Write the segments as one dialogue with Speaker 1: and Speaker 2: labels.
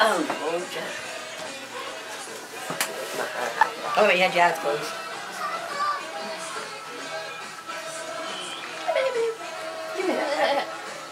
Speaker 1: Oh, Lord. Oh, you had your eyes closed. Give me that.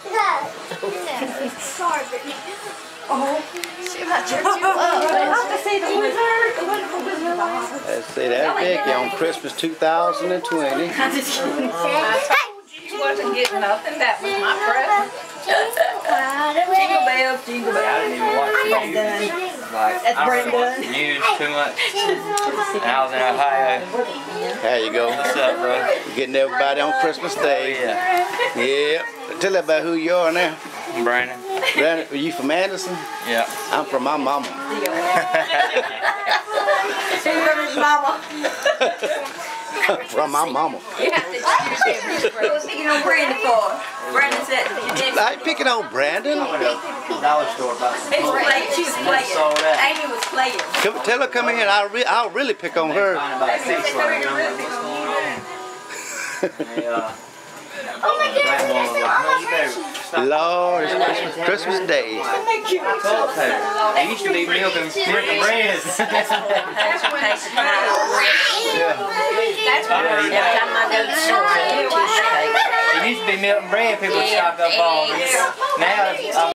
Speaker 2: Sorry, Brittany.
Speaker 1: Oh, she might jerk you up.
Speaker 2: I'll have to see the wizard. The wonderful Wizard of Oz.
Speaker 3: Let's see that Vicky on Christmas 2020.
Speaker 1: I told you you wasn't getting nothing. That was my present. Jingle bells, jingle bells.
Speaker 4: I didn't even watch the news. Like,
Speaker 1: That's
Speaker 4: I don't
Speaker 1: Brandon.
Speaker 4: watch the news too much. And I was in Ohio.
Speaker 3: There you go.
Speaker 4: What's up, bro?
Speaker 3: Getting everybody on Christmas Day.
Speaker 4: Yeah.
Speaker 3: Yep. Tell everybody who you are now.
Speaker 4: Brandon.
Speaker 3: Brandon, are you from Anderson?
Speaker 4: Yeah.
Speaker 3: I'm from my mama.
Speaker 1: Mama.
Speaker 3: From my mama.
Speaker 1: You have to excuse him. What was picking on Brandon for? Brandon said you didn't.
Speaker 3: I ain't picking on Brandon.
Speaker 4: Dollar store about
Speaker 1: She was playing. She was playing. Amy was playing.
Speaker 3: Tell her come in here. I'll really pick on her.
Speaker 2: Oh my goodness.
Speaker 3: Lord, it's Christmas Day.
Speaker 4: It used to be milk and bread.
Speaker 1: That's why every time I go to the store, I get a toothpaste.
Speaker 4: It used to be milk and bread people would stock up on. Now